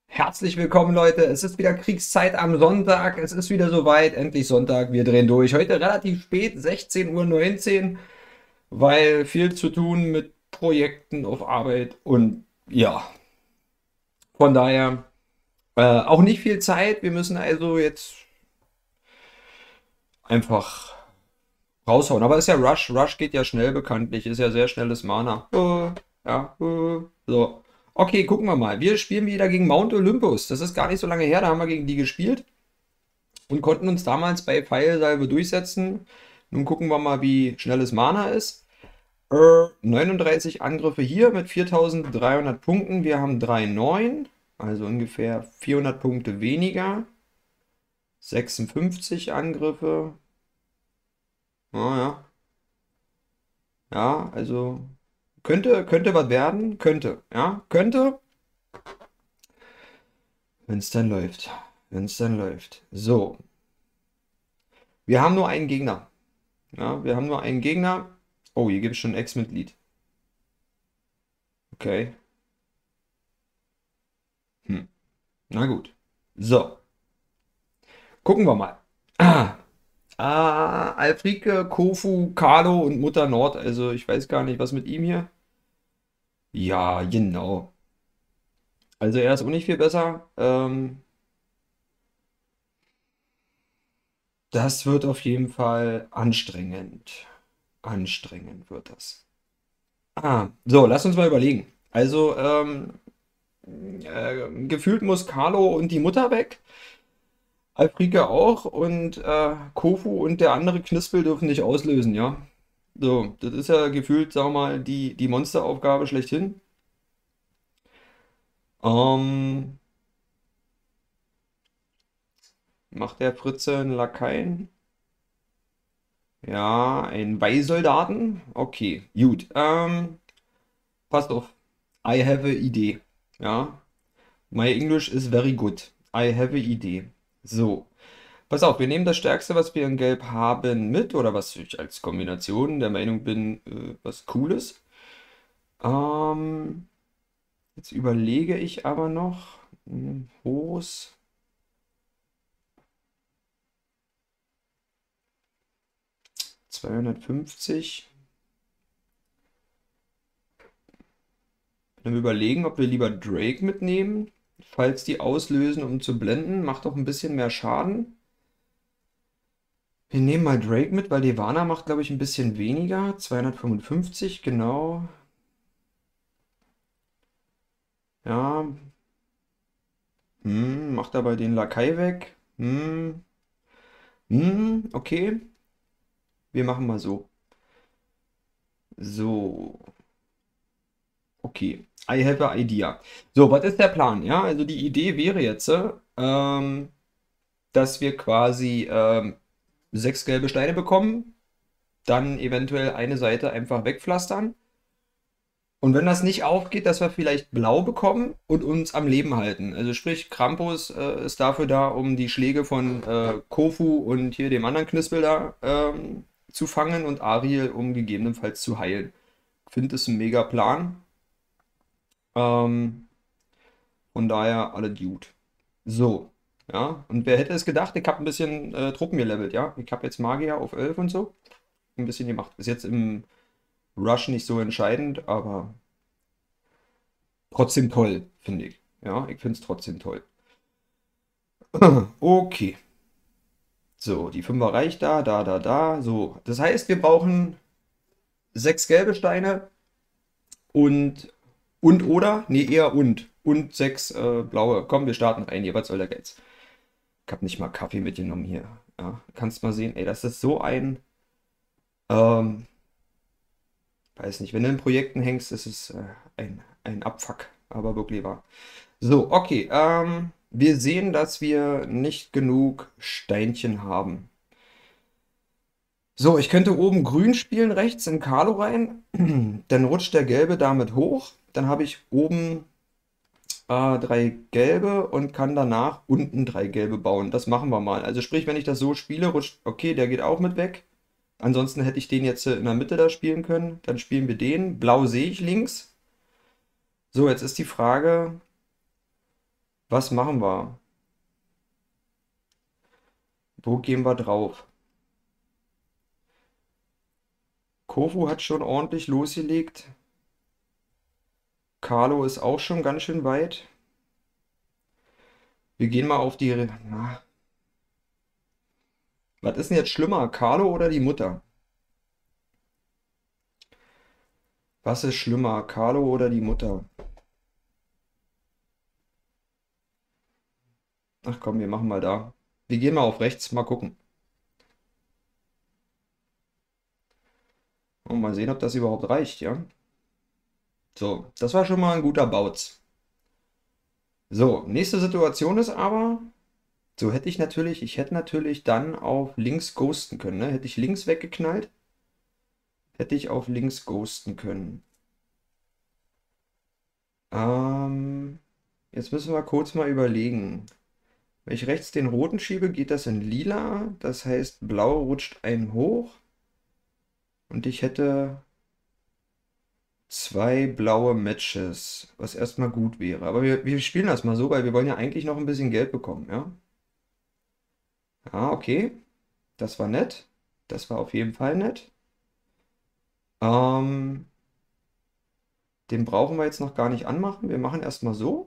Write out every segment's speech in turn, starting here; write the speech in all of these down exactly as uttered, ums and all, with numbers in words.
Herzlich willkommen, Leute. Es ist wieder Kriegszeit am Sonntag. Es ist wieder soweit. Endlich Sonntag. Wir drehen durch. Heute relativ spät, sechzehn Uhr neunzehn, weil viel zu tun mit Projekten auf Arbeit und ja, von daher äh, auch nicht viel Zeit. Wir müssen also jetzt einfach raushauen. Aber ist ja Rush. Rush geht ja schnell bekanntlich. Ist ja sehr schnelles Mana. Äh, ja, äh, so. Okay, gucken wir mal. Wir spielen wieder gegen Mount Olympus. Das ist gar nicht so lange her. Da haben wir gegen die gespielt und konnten uns damals bei Pfeilsalve durchsetzen. Nun gucken wir mal, wie schnell es Mana ist. Äh, neununddreißig Angriffe hier mit viertausenddreihundert Punkten. Wir haben drei Komma neun, also ungefähr vierhundert Punkte weniger. sechsundfünfzig Angriffe. Ja, ja. Ja, also könnte, könnte was werden. Könnte, ja, könnte, wenn es dann läuft. Wenn es dann läuft. So, wir haben nur einen Gegner. Ja, wir haben nur einen Gegner. Oh, hier gibt es schon ein Ex-Mitglied. Okay. Hm. Na gut. So, gucken wir mal. Ah, ah, Alfrike, Kofu, Carlo und Mutter Nord. Also ich weiß gar nicht, was mit ihm hier. Ja, genau. Also er ist auch nicht viel besser. Ähm, das wird auf jeden Fall anstrengend. Anstrengend wird das. Ah, so, lass uns mal überlegen. Also, ähm, äh, gefühlt muss Carlo und die Mutter weg. Alfrike auch und äh, Kofu und der andere Knispel dürfen nicht auslösen, ja. So, das ist ja gefühlt, sagen wir mal, die, die Monsteraufgabe schlechthin. Ähm, macht der Fritze einen Lakaien? Ja, einen Weihsoldaten? Okay, gut. Ähm, passt auf. I have a idee. Ja, my English is very good. I have a idee. So, pass auf, wir nehmen das Stärkste, was wir in Gelb haben, mit, oder was ich als Kombination der Meinung bin, äh, was Cooles. Ähm, jetzt überlege ich aber noch. Hm, Hos. zweihundertfünfzig. Dann überlegen, ob wir lieber Drake mitnehmen. Falls die auslösen, um zu blenden, macht doch ein bisschen mehr Schaden. Wir nehmen mal Drake mit, weil Devana macht, glaube ich, ein bisschen weniger. zweihundertfünfundfünfzig, genau. Ja, hm, macht aber den Lakai weg. Hm, hm, okay. Wir machen mal so. So, okay. I have an idea. So, was ist der Plan? Ja, also die Idee wäre jetzt, äh, ähm, dass wir quasi ähm, sechs gelbe Steine bekommen, dann eventuell eine Seite einfach wegpflastern. Und wenn das nicht aufgeht, dass wir vielleicht blau bekommen und uns am Leben halten. Also sprich, Krampus äh, ist dafür da, um die Schläge von äh, Kofu und hier dem anderen Knispel da ähm, zu fangen und Ariel, um gegebenenfalls zu heilen. Ich finde das ein mega Plan. Ähm, von daher alle Dude. So, ja. Und wer hätte es gedacht, ich habe ein bisschen äh, Truppen gelevelt, ja. Ich habe jetzt Magier auf elf und so. Ein bisschen gemacht. Ist jetzt im Rush nicht so entscheidend, aber trotzdem toll, finde ich. Ja, ich finde es trotzdem toll. Okay. So, die Fünfer reicht da, da, da, da. So, das heißt, wir brauchen sechs gelbe Steine und, und oder? Nee, eher und. Und sechs äh, blaue. Komm, wir starten rein hier. Was soll der Geiz? Ich habe nicht mal Kaffee mitgenommen hier. Ja, kannst mal sehen. Ey, das ist so ein, ähm, weiß nicht, wenn du in Projekten hängst, ist es äh, ein, ein Abfuck. Aber wirklich wahr. So, okay. Ähm, wir sehen, dass wir nicht genug Steinchen haben. So, ich könnte oben grün spielen, rechts in Kalo rein. Dann rutscht der gelbe damit hoch. Dann habe ich oben äh, drei gelbe und kann danach unten drei gelbe bauen. Das machen wir mal. Also sprich, wenn ich das so spiele, rutscht, okay, der geht auch mit weg. Ansonsten hätte ich den jetzt äh, in der Mitte da spielen können. Dann spielen wir den. Blau sehe ich links. So, jetzt ist die Frage, Was machen wir? Wo gehen wir drauf? Kofu hat schon ordentlich losgelegt. Carlo ist auch schon ganz schön weit. Wir gehen mal auf die... Na, was ist denn jetzt schlimmer, Carlo oder die Mutter? Was ist schlimmer, Carlo oder die Mutter? Ach komm, wir machen mal da. Wir gehen mal auf rechts, mal gucken. Und mal sehen, ob das überhaupt reicht, ja? So, das war schon mal ein guter Bautz. So, nächste Situation ist aber, so hätte ich natürlich, ich hätte natürlich dann auf links ghosten können, ne? Hätte ich links weggeknallt, hätte ich auf links ghosten können. Ähm, jetzt müssen wir kurz mal überlegen. Wenn ich rechts den roten schiebe, geht das in lila. Das heißt, blau rutscht ein hoch. Und ich hätte zwei blaue Matches, was erstmal gut wäre. Aber wir, wir spielen das mal so, weil wir wollen ja eigentlich noch ein bisschen Geld bekommen, ja? Ah, okay. Das war nett. Das war auf jeden Fall nett. Ähm, den brauchen wir jetzt noch gar nicht anmachen. Wir machen erstmal so.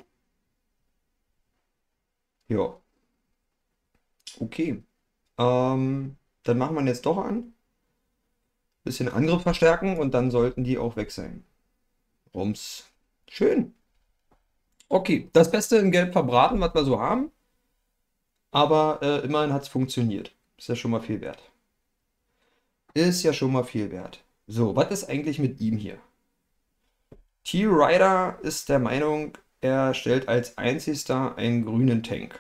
Ja, okay. Ähm, dann machen wir ihn jetzt doch an. Bisschen Angriff verstärken und dann sollten die auch weg sein. Rums. Schön. Okay, das Beste in Gelb verbraten, was wir so haben. Aber äh, immerhin hat es funktioniert. Ist ja schon mal viel wert. Ist ja schon mal viel wert. So, was ist eigentlich mit ihm hier? T-Rider ist der Meinung, er stellt als einzigster einen grünen Tank.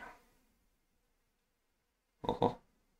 Aha.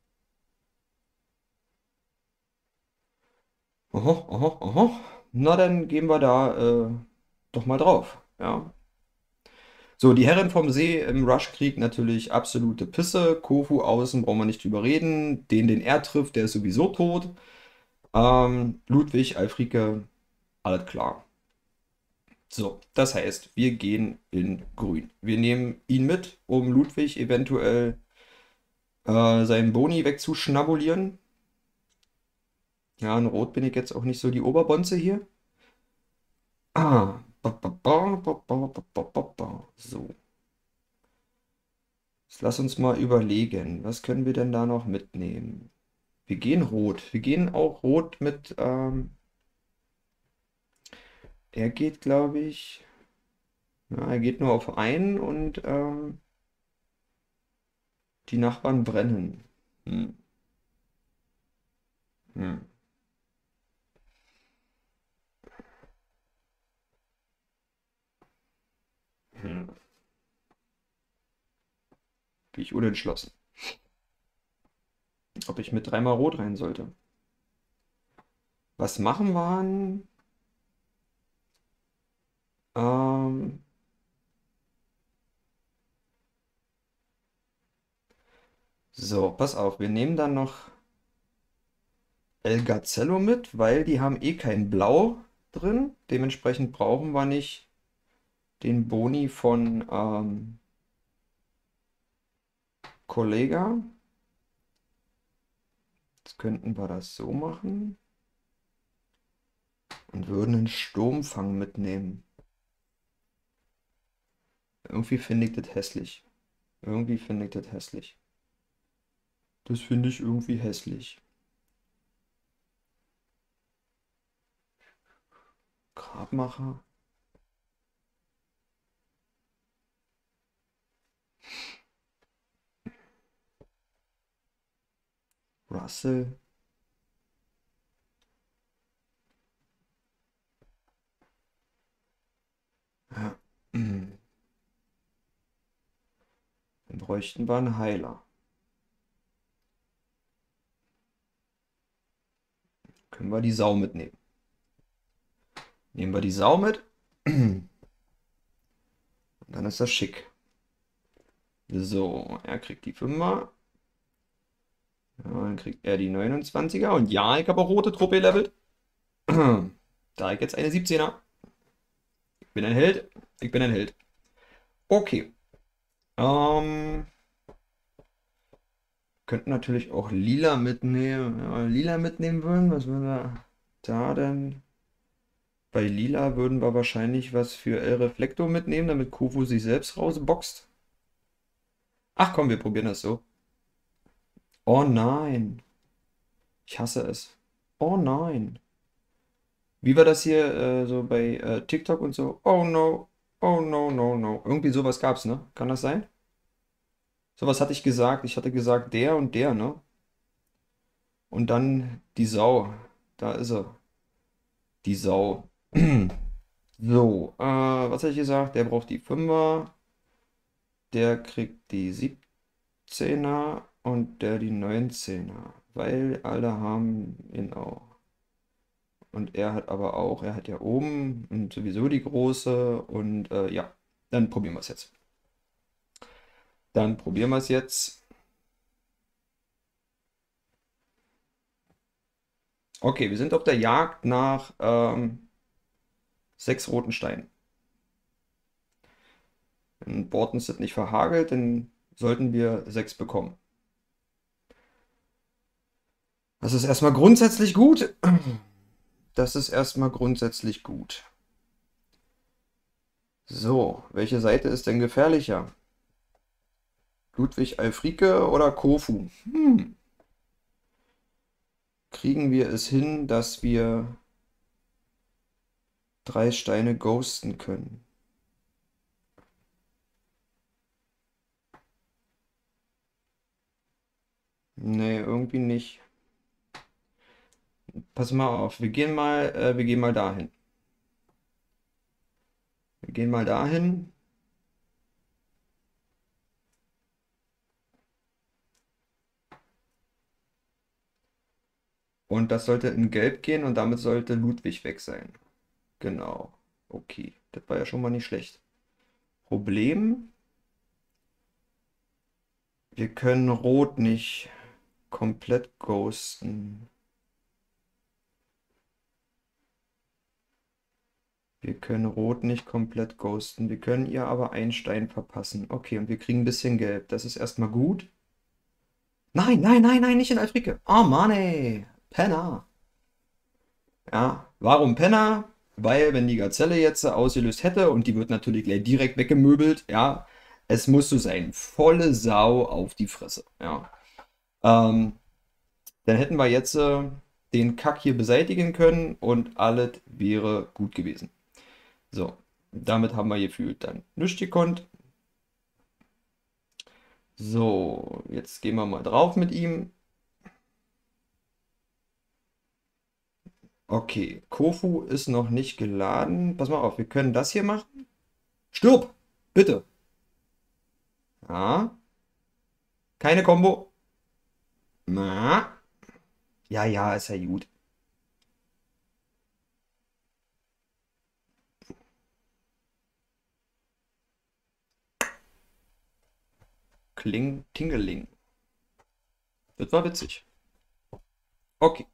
Aha, aha, aha. Na, dann gehen wir da äh, doch mal drauf. Ja. So, die Herren vom See im Rush-Krieg natürlich absolute Pisse. Kofu außen brauchen wir nicht drüber reden. Den, den er trifft, der ist sowieso tot. Ähm, Ludwig, Alfrike, alles klar. So, das heißt, wir gehen in Grün. Wir nehmen ihn mit, um Ludwig eventuell äh, seinen Boni wegzuschnabulieren. Ja, in Rot bin ich jetzt auch nicht so die Oberbonze hier. Ah, ba, ba, ba, ba, ba, ba, ba, ba. So. Jetzt lass uns mal überlegen, was können wir denn da noch mitnehmen? Wir gehen rot. Wir gehen auch rot mit, ähm, er geht, glaube ich, ja, er geht nur auf einen und ähm, die Nachbarn brennen. Hm. Hm. Hm. Bin ich unentschlossen. Ob ich mit dreimal rot rein sollte. Was machen wir? Ähm, so, pass auf, wir nehmen dann noch El Gazello mit, weil die haben eh kein Blau drin. Dementsprechend brauchen wir nicht den Boni von ähm, Kollega. Jetzt könnten wir das so machen und würden einen Sturmfang mitnehmen. Irgendwie finde ich das hässlich. Irgendwie finde ich das hässlich. Das finde ich irgendwie hässlich. Grabmacher. Russell. Ja. Dann bräuchten wir einen Heiler. Können wir die Sau mitnehmen. Nehmen wir die Sau mit. Und dann ist das schick. So, er kriegt die Fünfer. Ja, dann kriegt er die neunundzwanziger. Und ja, ich habe auch rote Truppe gelevelt. Da ich jetzt eine siebzehner. Ich bin ein Held. Ich bin ein Held. Okay. Ähm, könnten natürlich auch lila mitnehmen. Wenn wir lila mitnehmen würden, was würden wir da denn? Bei lila würden wir wahrscheinlich was für El Reflecto mitnehmen, damit Kofu sich selbst rausboxt. Ach komm, wir probieren das so. Oh nein. Ich hasse es. Oh nein. Wie war das hier äh, so bei äh, TikTok und so? Oh no. Oh no, no, no. Irgendwie sowas gab's, ne? Kann das sein? Sowas hatte ich gesagt. Ich hatte gesagt, der und der, ne? Und dann die Sau. Da ist er. Die Sau. So, äh, was hatte ich gesagt? Der braucht die Fünfer, der kriegt die siebzehner und der die neunzehner, weil alle haben ihn auch. Und er hat aber auch, er hat ja oben und sowieso die große und äh, ja, dann probieren wir es jetzt. Dann probieren wir es jetzt. Okay, wir sind auf der Jagd nach ähm, sechs roten Steinen. Wenn Borten ist nicht verhagelt, dann sollten wir sechs bekommen. Das ist erstmal grundsätzlich gut. Das ist erstmal grundsätzlich gut. So, welche Seite ist denn gefährlicher? Ludwig Alfrike oder Kofu? Hm. Kriegen wir es hin, dass wir drei Steine ghosten können? Nee, irgendwie nicht. Pass mal auf, wir gehen mal, äh, wir gehen mal dahin. Wir gehen mal dahin. Und das sollte in Gelb gehen und damit sollte Ludwig weg sein. Genau. Okay, das war ja schon mal nicht schlecht. Problem, wir können Rot nicht komplett ghosten. Wir können Rot nicht komplett ghosten. Wir können ihr aber einen Stein verpassen. Okay, und wir kriegen ein bisschen Gelb. Das ist erstmal gut. Nein, nein, nein, nein, nicht in Alfrike. Oh Mann, ey. Penner. Ja, warum Penner? Weil, wenn die Gazelle jetzt ausgelöst hätte und die wird natürlich gleich direkt weggemöbelt, ja, es muss so sein. Volle Sau auf die Fresse. Ja. Ähm, dann hätten wir jetzt äh, den Kack hier beseitigen können und alles wäre gut gewesen. So, damit haben wir gefühlt dann nichts gekonnt. So, jetzt gehen wir mal drauf mit ihm. Okay, Kofu ist noch nicht geladen. Pass mal auf, wir können das hier machen. Stirb! Bitte! Ja, keine Kombo. Na, ja, ja, ist ja gut. Kling, Tingeling. Das war witzig. Okay,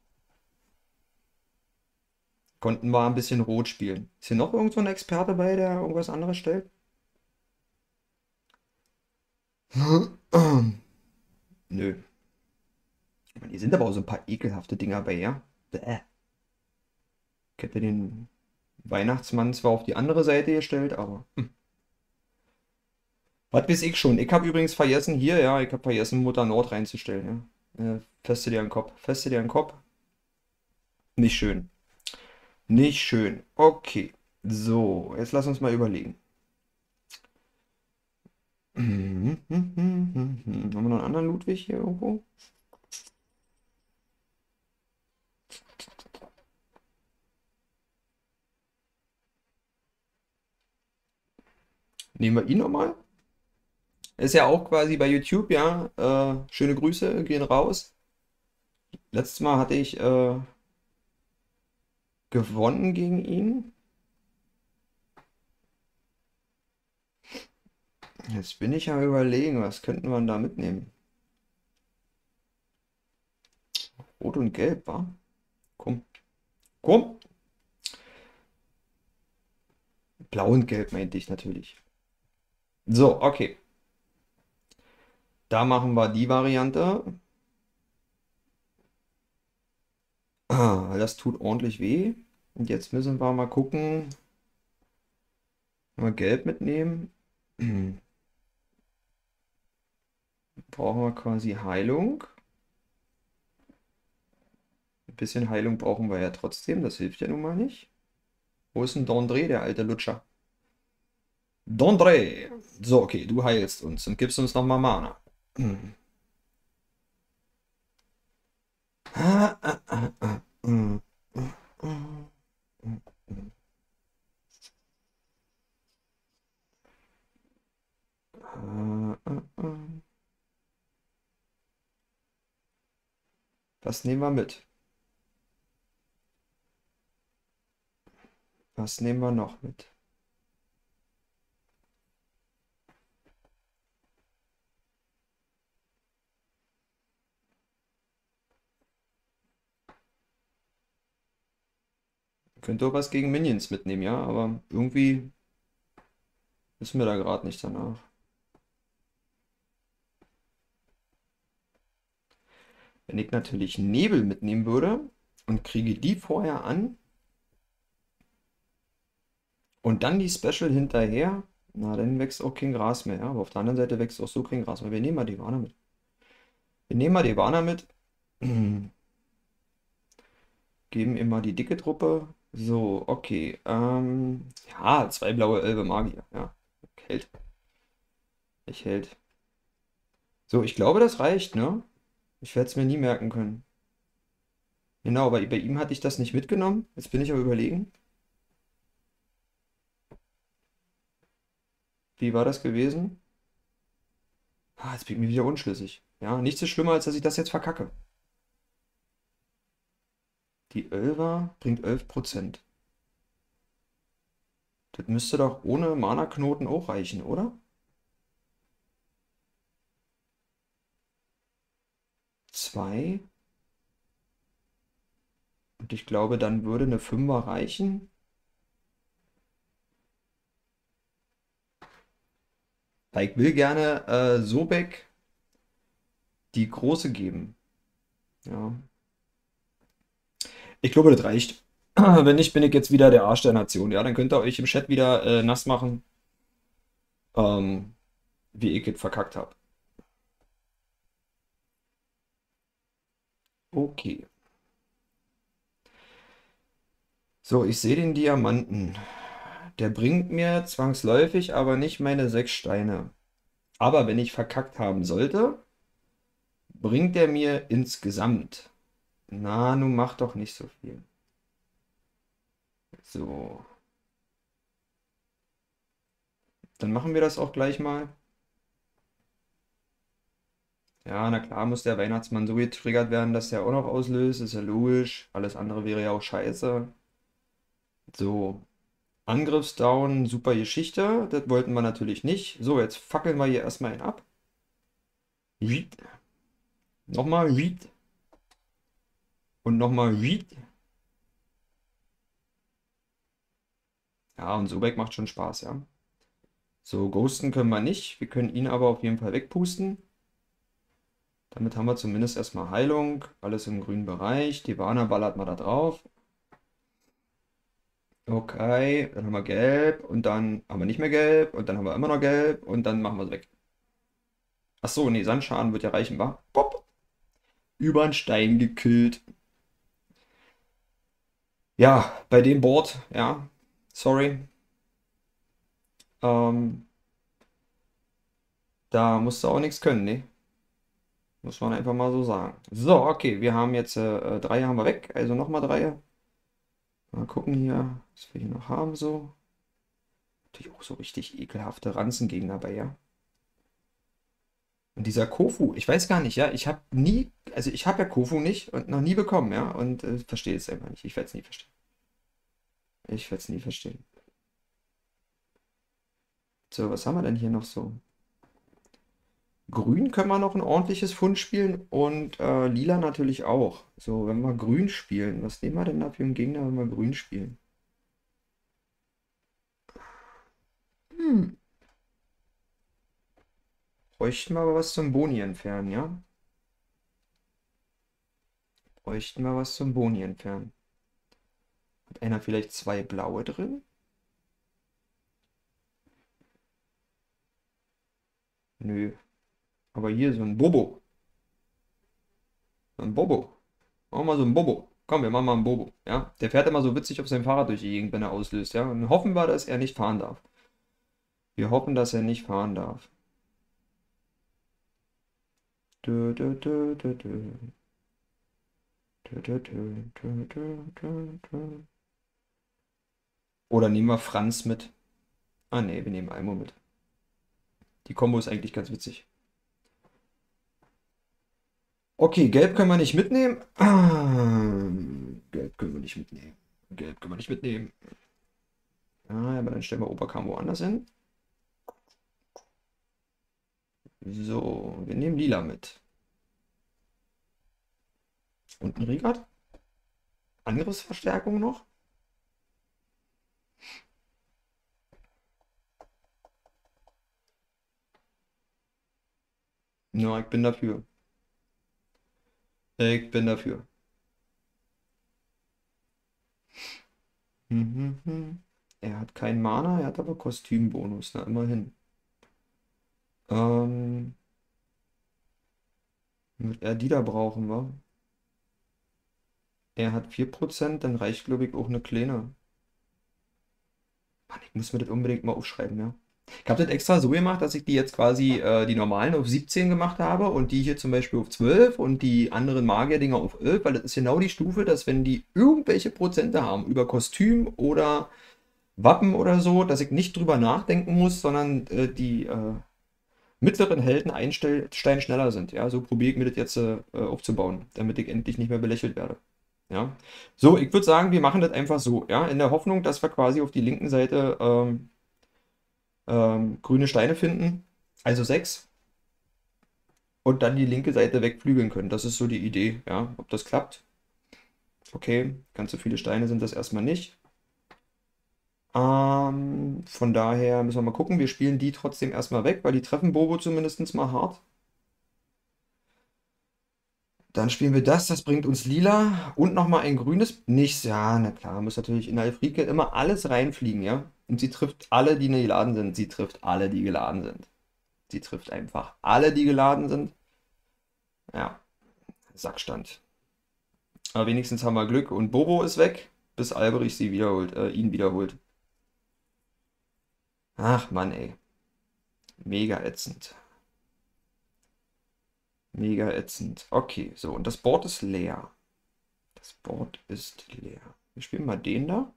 konnten wir ein bisschen rot spielen. Ist hier noch irgend so ein Experte bei, der irgendwas anderes stellt? Nö. Hier sind aber auch so ein paar ekelhafte Dinger bei, ja? Bäh. Ich hätte den Weihnachtsmann zwar auf die andere Seite gestellt, aber. Hm. Was weiß ich schon. Ich habe übrigens vergessen, hier, ja, ich habe vergessen, Mutter Nord reinzustellen, ja. Äh, feste dir an den Kopf. Feste dir an den Kopf. Nicht schön. Nicht schön. Okay. So, jetzt lass uns mal überlegen. Haben wir noch einen anderen Ludwig hier irgendwo? Nehmen wir ihn nochmal. Ist ja auch quasi bei YouTube, ja. Äh, schöne Grüße, gehen raus. Letztes Mal hatte ich äh, gewonnen gegen ihn. Jetzt bin ich am Überlegen, was könnten wir da mitnehmen? Rot und Gelb, wa? Komm, komm. Blau und Gelb meinte ich natürlich. So, okay. Da machen wir die Variante. Ah, das tut ordentlich weh. Und jetzt müssen wir mal gucken. Mal Gelb mitnehmen. Brauchen wir quasi Heilung. Ein bisschen Heilung brauchen wir ja trotzdem. Das hilft ja nun mal nicht. Wo ist denn Dondre, der alte Lutscher? Dondre! So, okay, du heilst uns und gibst uns nochmal Mana. Was nehmen wir mit? Was nehmen wir noch mit? Könnte auch was gegen Minions mitnehmen, ja, aber irgendwie ist mir da gerade nicht danach. Wenn ich natürlich Nebel mitnehmen würde und kriege die vorher an und dann die Special hinterher, na, dann wächst auch kein Gras mehr, ja. Aber auf der anderen Seite wächst auch so kein Gras mehr. Wir nehmen mal die Warner mit. Wir nehmen mal die Warner mit. Geben immer die dicke Truppe. So, okay. Ähm, ja, zwei blaue Elbe Magier. Ja, hält. Ich hält. So, ich glaube, das reicht, ne? Ich werde es mir nie merken können. Genau, aber bei ihm hatte ich das nicht mitgenommen. Jetzt bin ich aber überlegen. Wie war das gewesen? Ah, jetzt bin ich mir wieder unschlüssig. Ja, nichts ist schlimmer, als dass ich das jetzt verkacke. Die Elfer bringt elf Prozent. Das müsste doch ohne Mana-Knoten auch reichen, oder? Zwei. Und ich glaube, dann würde eine Fünfer reichen. Weil ich will gerne äh, Sobek die große geben. Ja. Ich glaube, das reicht. Wenn nicht, bin ich jetzt wieder der Arsch der Nation. Ja, dann könnt ihr euch im Chat wieder äh, nass machen, ähm, wie ich es verkackt habe. Okay. So, ich sehe den Diamanten. Der bringt mir zwangsläufig aber nicht meine sechs Steine. Aber wenn ich verkackt haben sollte, bringt er mir insgesamt. Na, nun mach doch nicht so viel. So. Dann machen wir das auch gleich mal. Ja, na klar muss der Weihnachtsmann so getriggert werden, dass der auch noch auslöst. Ist ja logisch. Alles andere wäre ja auch scheiße. So. Angriffsdown, super Geschichte. Das wollten wir natürlich nicht. So, jetzt fackeln wir hier erstmal einen ab. Riet. Nochmal Riet. Und nochmal Riet. Ja, und Sobek macht schon Spaß, ja. So, ghosten können wir nicht. Wir können ihn aber auf jeden Fall wegpusten. Damit haben wir zumindest erstmal Heilung. Alles im grünen Bereich. Die Warner ballert mal da drauf. Okay, dann haben wir gelb und dann haben wir nicht mehr gelb und dann haben wir immer noch gelb und dann machen wir es weg. Achso, nee, Sandschaden wird ja reichen, wa? Pop. Über einen Stein gekillt. Ja, bei dem Board, ja, sorry. Ähm, da musst du auch nichts können, ne? Muss man einfach mal so sagen. So, okay, wir haben jetzt äh, drei haben wir weg, also nochmal drei. Mal gucken hier, was wir hier noch haben so. Natürlich auch so richtig ekelhafte Ranzengegner bei, ja. Und dieser Kofu, ich weiß gar nicht, ja, ich habe nie, also ich habe ja Kofu nicht und noch nie bekommen, ja, und äh, verstehe es einfach nicht. Ich werde es nie verstehen. Ich werde es nie verstehen. So, was haben wir denn hier noch so? Grün können wir noch ein ordentliches Fund spielen und äh, lila natürlich auch. So, wenn wir grün spielen, was nehmen wir denn da für einen Gegner, wenn wir grün spielen? Hm. Bräuchten wir aber was zum Boni entfernen, ja? Bräuchten wir was zum Boni entfernen. Hat einer vielleicht zwei blaue drin? Nö. Aber hier so ein Bobo. So ein Bobo. Machen wir mal so ein Bobo. Komm, wir machen mal einen Bobo. Ja? Der fährt immer so witzig auf seinem Fahrrad durch die Gegend, wenn er auslöst. Ja? Und hoffen wir, dass er nicht fahren darf. Wir hoffen, dass er nicht fahren darf. Dö, dö, dö, dö, dö. Dö, dö, dö, dö, dö, dö, dö. Oder nehmen wir Franz mit. Ah ne, wir nehmen Almo mit. Die Kombo ist eigentlich ganz witzig. Okay, Gelb können wir nicht mitnehmen. Ah, Gelb können wir nicht mitnehmen. Gelb können wir nicht mitnehmen. Ah, aber dann stellen wir Oberkam woanders hin. So, wir nehmen Lila mit. Und ein Rigat. Angriffsverstärkung noch. Ja, ich bin dafür. Ich bin dafür. Mhm, mhm. Er hat keinen Mana, er hat aber Kostümbonus, na immerhin. Ähm, Wird er die da brauchen, wa? Er hat vier Prozent, dann reicht, glaube ich, auch eine kleine. Mann, ich muss mir das unbedingt mal aufschreiben, ja. Ich habe das extra so gemacht, dass ich die jetzt quasi äh, die normalen auf siebzehn gemacht habe und die hier zum Beispiel auf zwölf und die anderen Magier-Dinger auf elf, weil das ist genau die Stufe, dass wenn die irgendwelche Prozente haben über Kostüm oder Wappen oder so, dass ich nicht drüber nachdenken muss, sondern äh, die äh, mittleren Helden einen Stein schneller sind. Ja, so probiere ich mir das jetzt äh, aufzubauen, damit ich endlich nicht mehr belächelt werde. Ja, so, ich würde sagen, wir machen das einfach so, ja, in der Hoffnung, dass wir quasi auf die linken Seite ähm, ähm, grüne Steine finden, also sechs, und dann die linke Seite wegflügeln können. Das ist so die Idee, ja, ob das klappt. Okay, ganz so viele Steine sind das erstmal nicht. Ähm, von daher müssen wir mal gucken. Wir spielen die trotzdem erstmal weg, weil die treffen Bobo zumindest mal hart. Dann spielen wir das, das bringt uns lila und nochmal ein grünes. Nichts, ja, na klar, muss natürlich in Alfrike immer alles reinfliegen, ja. Und sie trifft alle, die nicht geladen sind. Sie trifft alle, die geladen sind. Sie trifft einfach alle, die geladen sind. Ja, Sackstand. Aber wenigstens haben wir Glück und Bobo ist weg, bis Alberich sie wiederholt, äh, ihn wiederholt. Ach Mann, ey. Mega ätzend. Mega ätzend. Okay, so, und das Board ist leer. Das Board ist leer. Wir spielen mal den da.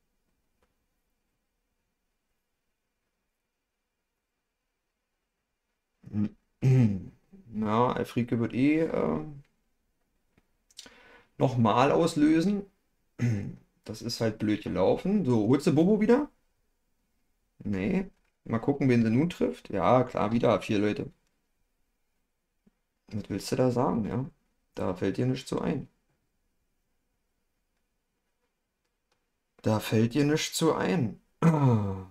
Na, Elfriede wird eh äh, nochmal auslösen. Das ist halt blöd gelaufen. So, holst du Bobo wieder? Nee. Mal gucken, wen sie nun trifft. Ja, klar, wieder vier Leute. Was willst du da sagen, ja? Da fällt dir nichts so ein. Da fällt dir nichts so ein. Ah.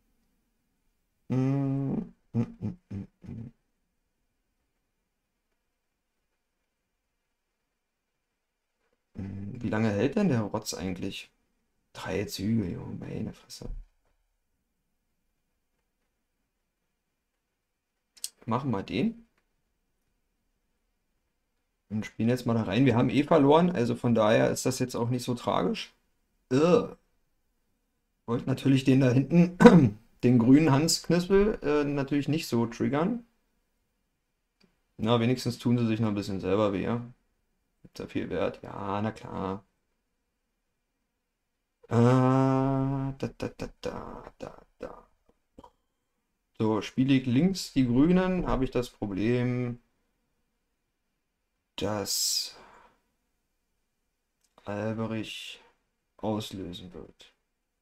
Mm, mm, mm, mm, mm. Mm, Wie lange hält denn der Rotz eigentlich? Drei Züge, Junge, meine Fresse. Machen wir den. Und spielen jetzt mal da rein. Wir haben eh verloren, also von daher ist das jetzt auch nicht so tragisch. Ugh. Wollte natürlich den da hinten, den grünen Hans Knispel, äh, natürlich nicht so triggern. Na, wenigstens tun sie sich noch ein bisschen selber weh. Ist ja viel wert. Ja, na klar. Äh, da, da, da, da, da, da. So, spiele ich links die Grünen, habe ich das Problem, dass Alberich auslösen wird.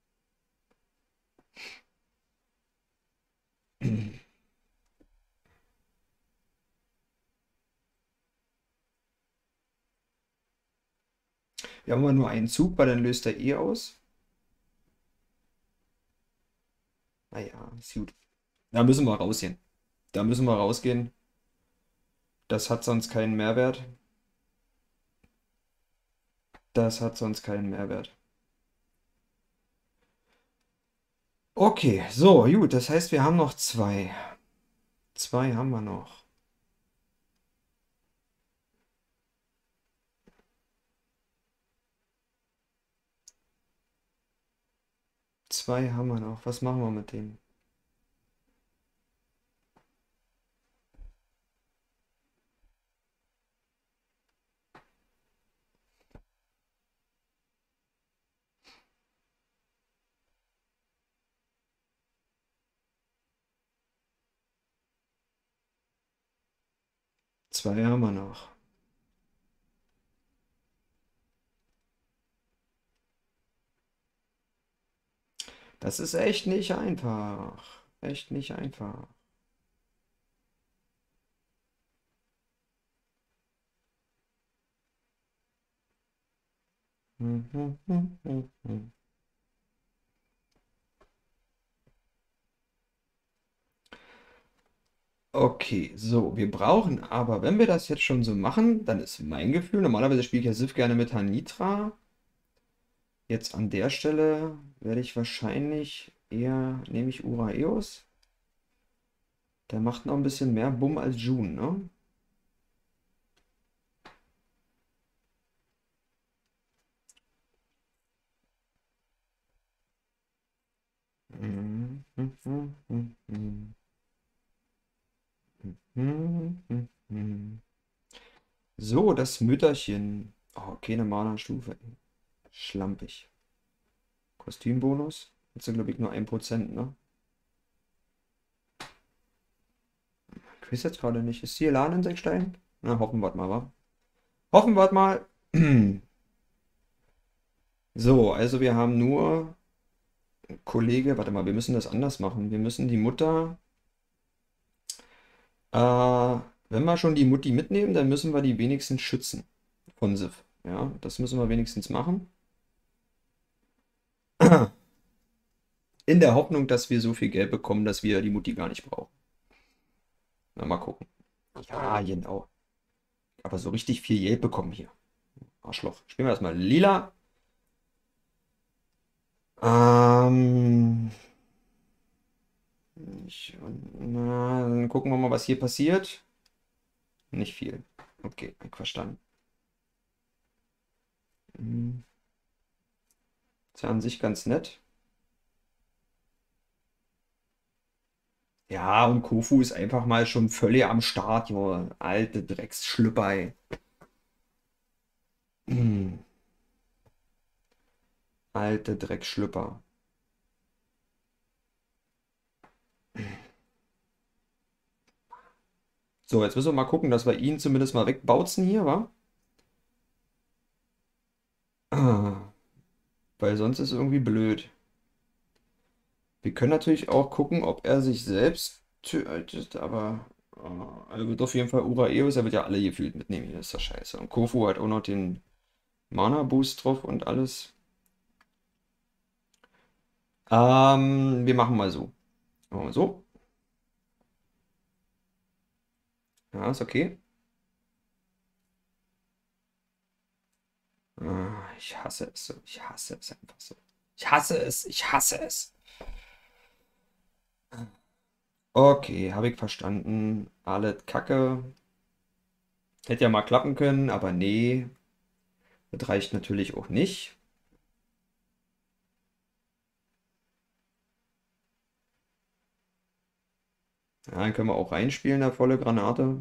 Wir haben aber nur einen Zug, weil dann löst er eh aus. Naja, ist gut. Da müssen wir rausgehen. Da müssen wir rausgehen. Das hat sonst keinen Mehrwert. Das hat sonst keinen Mehrwert. Okay, so, gut. Das heißt, wir haben noch zwei. Zwei haben wir noch. Zwei haben wir noch. Was machen wir mit denen? Zwei haben wir noch. Das ist echt nicht einfach. Echt nicht einfach. Hm, hm, hm, hm, hm. Okay, so, wir brauchen aber, wenn wir das jetzt schon so machen, dann ist mein Gefühl, normalerweise spiele ich ja Sif gerne mit Hanitra. Jetzt an der Stelle werde ich wahrscheinlich eher, nehme ich Uraeus. Der macht noch ein bisschen mehr Bumm als June, ne? Mhm, mhm, mhm, mhm. Mhm, mhm, mhm. So, das Mütterchen. Oh, keine Mana-Stufe. Schlampig. Kostümbonus. Jetzt sind, glaube ich, nur ein Prozent, ne? Ich weiß jetzt gerade nicht. Ist hier Elan in Sechstein? Na, hoffen wir mal, wa? Hoffen wir mal. So, also wir haben nur Kollege, warte mal, wir müssen das anders machen. Wir müssen die Mutter, äh, wenn wir schon die Mutti mitnehmen, dann müssen wir die wenigstens schützen von Sif. Ja, das müssen wir wenigstens machen. In der Hoffnung, dass wir so viel Geld bekommen, dass wir die Mutti gar nicht brauchen. Na, mal gucken. Ja, genau. Aber so richtig viel Geld bekommen hier. Arschloch. Spielen wir erstmal lila. Ähm, ich, na, dann gucken wir mal, was hier passiert. Nicht viel. Okay, verstanden. Hm, ist ja an sich ganz nett. Ja, und Kofu ist einfach mal schon völlig am Start, Junge. Alte Drecksschlüpper, ey. Hm, alte Drecksschlüpper. So, jetzt müssen wir mal gucken, dass wir ihn zumindest mal wegbautzen hier, wa? Ah, weil sonst ist irgendwie blöd. Wir können natürlich auch gucken, ob er sich selbst tötet, aber äh, er wird auf jeden Fall Uraeus, er wird ja alle gefühlt mitnehmen, hier ist das scheiße. Und Kofu hat auch noch den Mana-Boost drauf und alles. Ähm, wir machen mal so. Machen wir so. Ja, ist okay. Ah, ich hasse es so. Ich hasse es einfach so. Ich hasse es. Ich hasse es. Okay, habe ich verstanden. Alles Kacke. Hätte ja mal klappen können, aber nee. Das reicht natürlich auch nicht. Ja, dann können wir auch reinspielen, der volle Granate.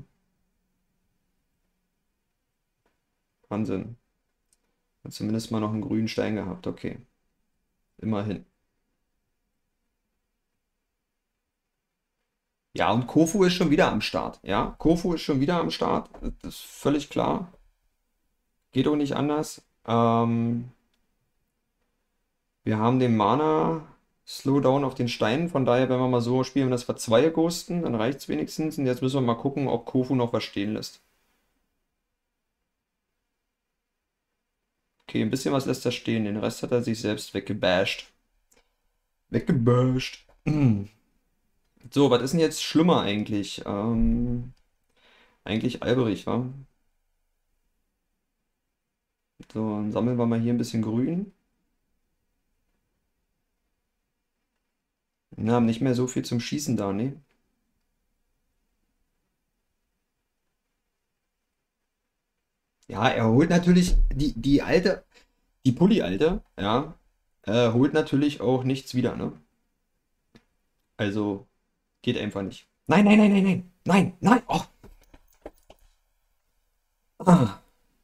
Wahnsinn. Hat zumindest mal noch einen grünen Stein gehabt. Okay. Immerhin. Ja, und Kofu ist schon wieder am Start. Ja, Kofu ist schon wieder am Start. Das ist völlig klar. Geht auch nicht anders. Ähm, wir haben den Mana Slowdown auf den Steinen. Von daher, wenn wir mal so spielen, dass wir zwei ghosten, dann reicht es wenigstens. Und jetzt müssen wir mal gucken, ob Kofu noch was stehen lässt. Okay, ein bisschen was lässt er stehen. Den Rest hat er sich selbst weggebasht. Weggebasht. So, was ist denn jetzt schlimmer eigentlich? Ähm, eigentlich Alberich, wa? So, dann sammeln wir mal hier ein bisschen Grün. Wir haben nicht mehr so viel zum Schießen da, ne? Ja, er holt natürlich die, die alte, die Pulli-Alte, ja, äh, holt natürlich auch nichts wieder, ne? Also, geht einfach nicht. Nein, nein, nein, nein, nein, nein, nein, oh. Ah.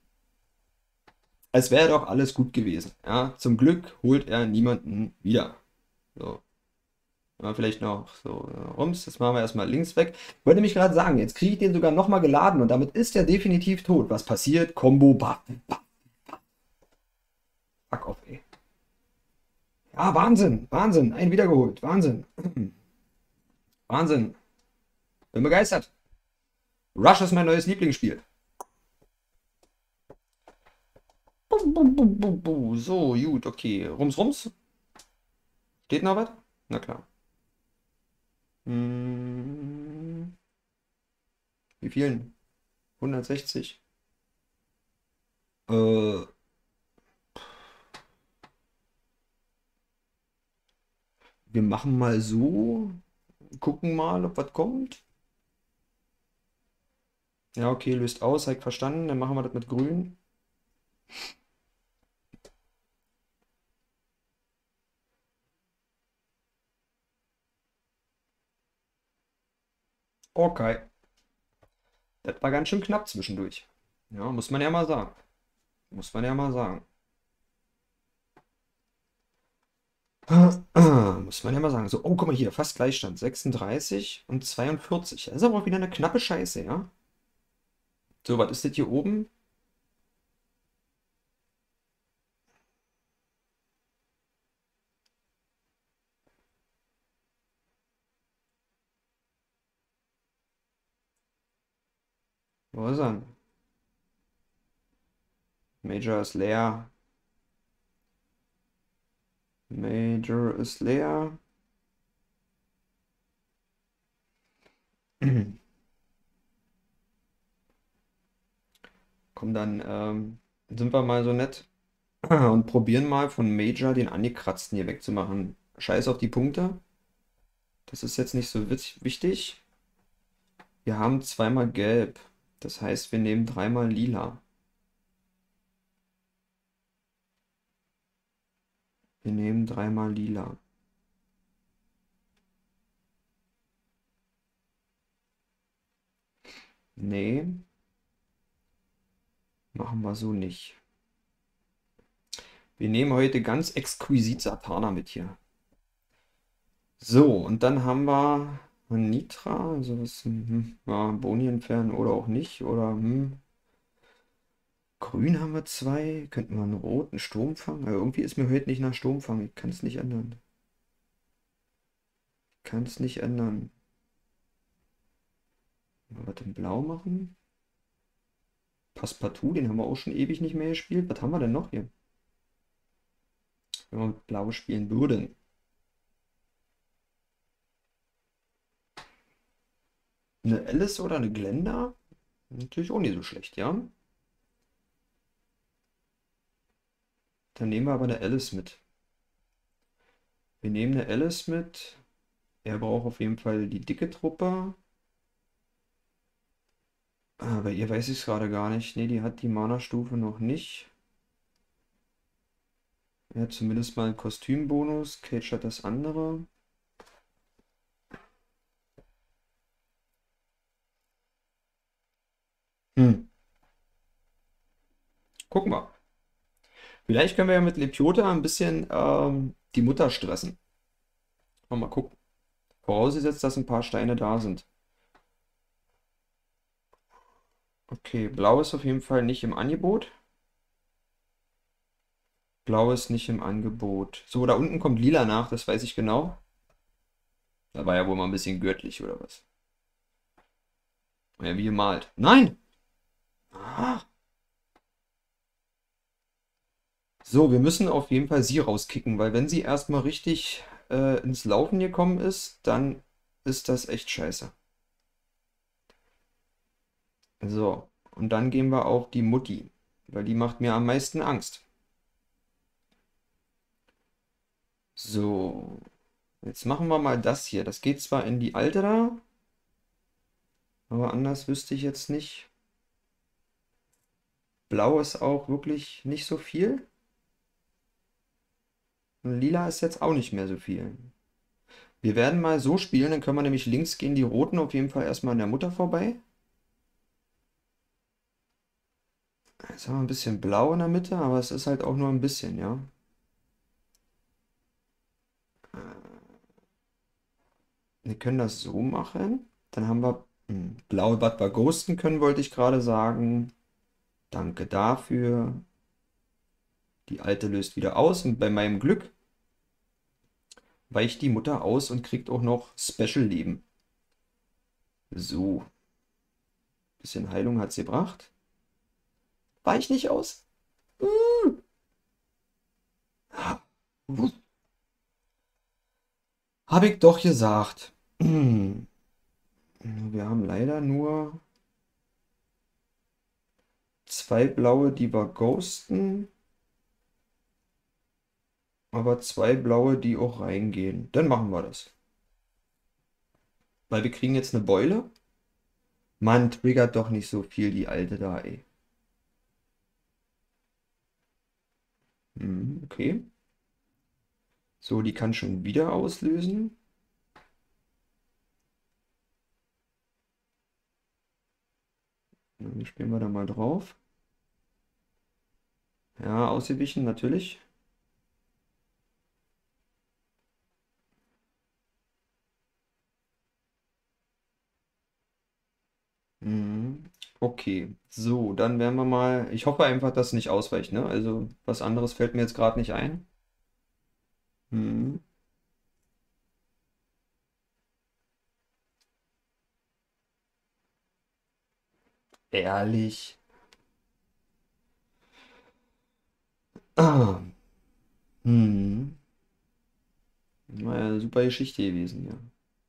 Es wäre doch alles gut gewesen, ja? Zum Glück holt er niemanden wieder. So. Ja, vielleicht noch so äh, rums. Das machen wir erstmal links weg. Ich wollte nämlich gerade sagen, jetzt kriege ich den sogar nochmal geladen und damit ist er definitiv tot. Was passiert? Combo, ba, ba, fuck off, ey. Ja, Wahnsinn, Wahnsinn. Einen wiedergeholt. Wahnsinn. Wahnsinn. Bin begeistert. Rush ist mein neues Lieblingsspiel. Bum, bum, bum, bum, bum. So, gut, okay. Rums, rums. Geht noch was? Na klar. Hm, wie vielen? hundertsechzig. Äh, wir machen mal so. Gucken mal, ob was kommt. Ja, okay, löst aus, hab ich verstanden. Dann machen wir das mit grün. Okay. Das war ganz schön knapp zwischendurch. Ja, muss man ja mal sagen. Muss man ja mal sagen. Muss man ja mal sagen. So, oh, guck mal hier, fast Gleichstand. sechsunddreißig und zweiundvierzig. Das ist aber auch wieder eine knappe Scheiße, ja? So, was ist das hier oben? Wo ist er? Major ist leer. Major ist leer. Komm, dann ähm, sind wir mal so nett und probieren mal von Major den angekratzten hier wegzumachen. Scheiß auf die Punkte. Das ist jetzt nicht so witz- wichtig. Wir haben zweimal gelb. Das heißt, wir nehmen dreimal lila. Wir nehmen dreimal lila. Nee, machen wir so nicht. Wir nehmen heute ganz exquisit Satana mit hier. So, und dann haben wir Nitra, also was, hm, ja, Boni entfernen oder auch nicht. Oder hm. Grün haben wir zwei. Könnten wir einen roten Sturmfang? Aber irgendwie ist mir heute nicht nach Sturmfang. Ich kann es nicht ändern. Ich kann es nicht ändern. Mal was in Blau machen. Passepartout, den haben wir auch schon ewig nicht mehr gespielt. Was haben wir denn noch hier? Wenn wir mit Blau spielen würden. Eine Alice oder eine Glenda? Natürlich auch nicht so schlecht, ja? Dann nehmen wir aber eine Alice mit. Wir nehmen eine Alice mit. Er braucht auf jeden Fall die dicke Truppe. Ah, bei ihr weiß ich es gerade gar nicht. Ne, die hat die Mana-Stufe noch nicht. Er hat zumindest mal einen Kostümbonus. Cage hat das andere. Hm. Gucken wir. Vielleicht können wir ja mit Lepiota ein bisschen ähm, die Mutter stressen. Mal gucken. Vorausgesetzt, dass ein paar Steine da sind. Okay, Blau ist auf jeden Fall nicht im Angebot. Blau ist nicht im Angebot. So, da unten kommt Lila nach, das weiß ich genau. Da war ja wohl mal ein bisschen gürtlich oder was. Ja, wie gemalt. Nein! Ah. So, wir müssen auf jeden Fall sie rauskicken, weil wenn sie erstmal richtig äh, ins Laufen gekommen ist, dann ist das echt scheiße. So, und dann gehen wir auf die Mutti, weil die macht mir am meisten Angst. So, jetzt machen wir mal das hier. Das geht zwar in die alte da, aber anders wüsste ich jetzt nicht. Blau ist auch wirklich nicht so viel. Und lila ist jetzt auch nicht mehr so viel. Wir werden mal so spielen, dann können wir nämlich links gehen die roten auf jeden Fall erstmal an der Mutter vorbei. Jetzt haben wir ein bisschen blau in der Mitte, aber es ist halt auch nur ein bisschen, ja. Wir können das so machen. Dann haben wir hm, blau, was wir ghosten können, wollte ich gerade sagen. Danke dafür. Die alte löst wieder aus und bei meinem Glück weicht die Mutter aus und kriegt auch noch Special-Leben. So. Bisschen Heilung hat sie gebracht. Weich nicht aus. Uh. Hab ich doch gesagt. Wir haben leider nur zwei blaue, die wir ghosten. Aber zwei blaue, die auch reingehen. Dann machen wir das. Weil wir kriegen jetzt eine Beule. Mann, triggert doch nicht so viel die alte da, ey. Hm, okay. So, die kann schon wieder auslösen. Dann spielen wir da mal drauf. Ja, ausgewichen natürlich. Mhm. Okay, so, dann werden wir mal. Ich hoffe einfach, dass es nicht ausweicht, ne? Also, was anderes fällt mir jetzt gerade nicht ein. Mhm. Ehrlich. Ah. Hm. War ja eine super Geschichte gewesen, ja.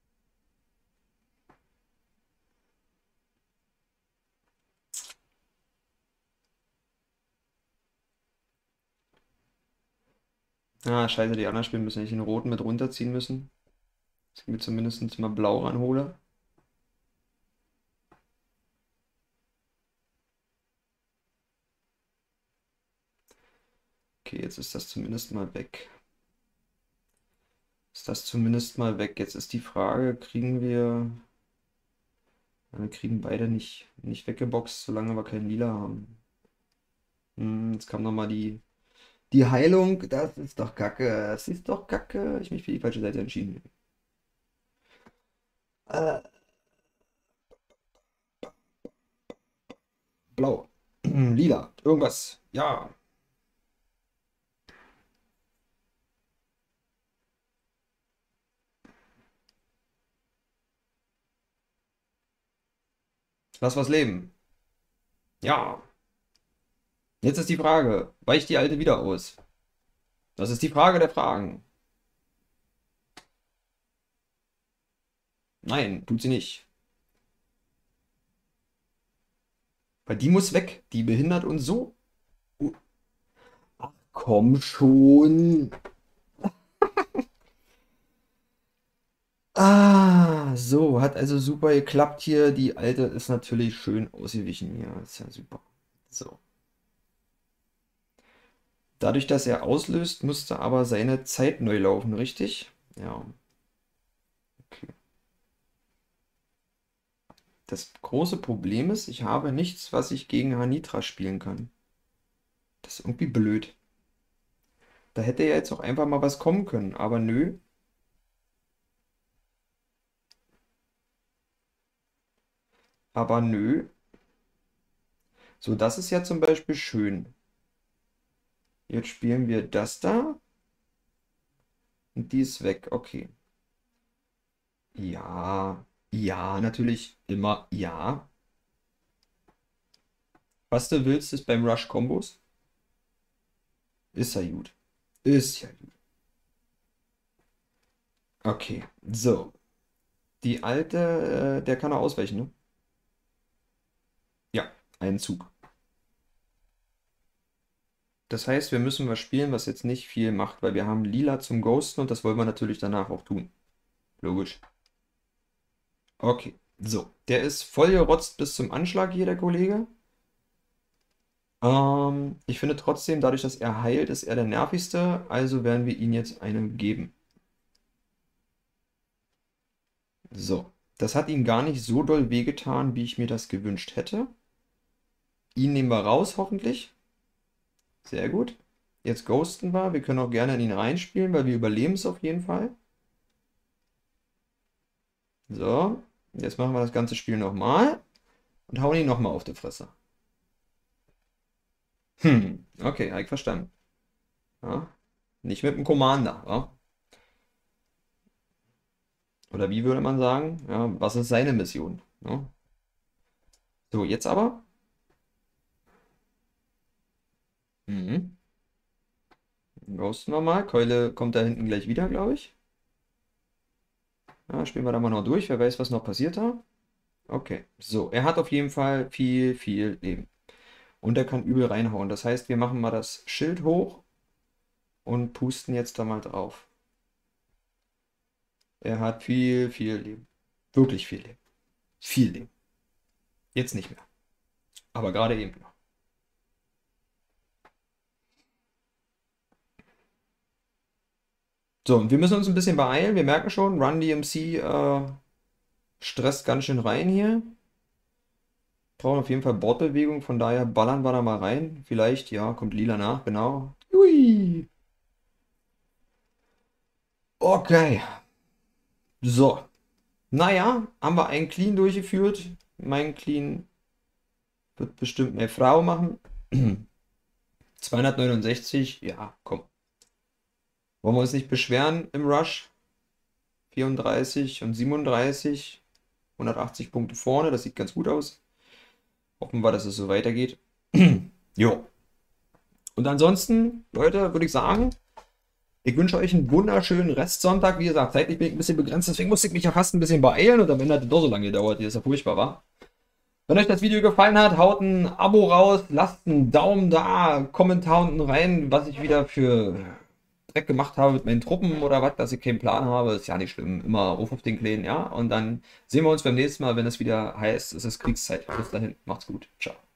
Ah, scheiße, die anderen spielen müssen nicht den roten mit runterziehen müssen. Dass ich mir zumindest mal blau ranhole. Okay, jetzt ist das zumindest mal weg. Ist das zumindest mal weg. Jetzt ist die Frage, kriegen wir... Ja, wir kriegen beide nicht, nicht weggeboxt, solange wir keinen Lila haben. Hm, jetzt kam nochmal die, die Heilung. Das ist doch Kacke. Das ist doch Kacke. Ich mich für die falsche Seite entschieden. Äh, blau. Lila. Irgendwas. Ja. Lass was leben. Ja. Jetzt ist die Frage, weicht die alte wieder aus? Das ist die Frage der Fragen. Nein, tut sie nicht. Weil die muss weg. Die behindert uns so. Oh, komm schon. Ah, so, hat also super geklappt hier. Die alte ist natürlich schön ausgewichen hier. Ist ja super. So. Dadurch, dass er auslöst, musste aber seine Zeit neu laufen, richtig? Ja. Okay. Das große Problem ist, ich habe nichts, was ich gegen Hanitra spielen kann. Das ist irgendwie blöd. Da hätte ja jetzt auch einfach mal was kommen können, aber nö. Aber nö. So, das ist ja zum Beispiel schön. Jetzt spielen wir das da und die ist weg. Okay. Ja, ja, natürlich immer ja. Was du willst, ist beim Rush Kombos. Ist ja gut. Ist ja gut. Okay, so. Die alte, äh, der kann er ausweichen, ne? Ja, einen Zug. Das heißt, wir müssen was spielen, was jetzt nicht viel macht, weil wir haben Lila zum Ghosten und das wollen wir natürlich danach auch tun. Logisch. Okay, so. Der ist voll gerotzt bis zum Anschlag hier, der Kollege. Ähm, ich finde trotzdem, dadurch, dass er heilt, ist er der nervigste. Also werden wir ihm jetzt eine geben. So. Das hat ihm gar nicht so doll wehgetan, wie ich mir das gewünscht hätte. Ihn nehmen wir raus, hoffentlich. Sehr gut. Jetzt ghosten wir. Wir können auch gerne in ihn reinspielen, weil wir überleben es auf jeden Fall. So. Jetzt machen wir das ganze Spiel nochmal. Und hauen ihn nochmal auf die Fresse. Hm, okay, habe ich verstanden. Ja. Nicht mit dem Commander, ja? Oder wie würde man sagen? Ja, was ist seine Mission? Ja? So, jetzt aber. Mhm. Ghosten wir mal. Keule kommt da hinten gleich wieder, glaube ich. Ja, spielen wir da mal noch durch. Wer weiß, was noch passiert da. Okay, so. Er hat auf jeden Fall viel, viel Leben. Und er kann übel reinhauen. Das heißt, wir machen mal das Schild hoch und pusten jetzt da mal drauf. Er hat viel, viel Leben. Wirklich viel Leben. Viel Leben. Jetzt nicht mehr. Aber gerade eben noch. So, und wir müssen uns ein bisschen beeilen. Wir merken schon, Run D M C äh, stresst ganz schön rein hier. Brauchen auf jeden Fall Bordbewegung, von daher ballern wir da mal rein. Vielleicht, ja, kommt Lila nach, genau. Ui. Okay. So. Naja, haben wir einen Clean durchgeführt. Mein Clean wird bestimmt mehr Frau machen. zweihundertneunundsechzig, ja, komm. Wollen wir uns nicht beschweren im Rush? vierunddreißig und siebenunddreißig. hundertachtzig Punkte vorne, das sieht ganz gut aus. Hoffen wir, dass es so weitergeht. Jo. Und ansonsten, Leute, würde ich sagen, ich wünsche euch einen wunderschönen Restsonntag. Wie gesagt, zeitlich bin ich ein bisschen begrenzt, deswegen musste ich mich ja fast ein bisschen beeilen. Und am Ende hat es doch so lange gedauert, wie es ja furchtbar war. Wenn euch das Video gefallen hat, haut ein Abo raus, lasst einen Daumen da, Kommentar unten rein, was ich wieder für Dreck gemacht habe mit meinen Truppen oder was, dass ich keinen Plan habe. Ist ja nicht schlimm. Immer Ruf auf den Kleinen, ja. Und dann sehen wir uns beim nächsten Mal, wenn es wieder heißt, es ist Kriegszeit. Bis dahin, macht's gut. Ciao.